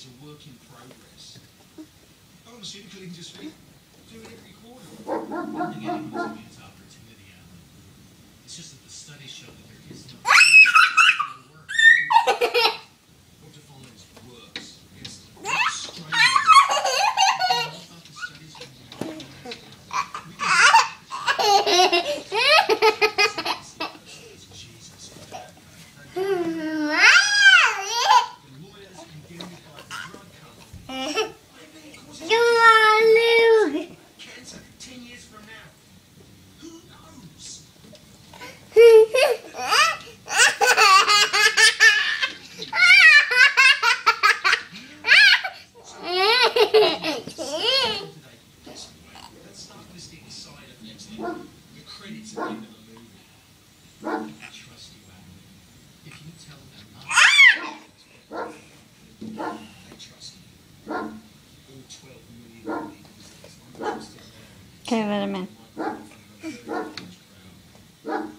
is a work in progress. Pharmaceutical industry do it every quarter. I don't think anyone's immune to opportunity, Alan. It's just that the studies show that there is no work. What defines works? It's Australia. Cancer 10 years from now. Who knows? Let's start listing the side effects. The credits at the end of the movie. I trust you, Alan. If you tell them not, they trust you. All 12 million people. Okay, wait a minute.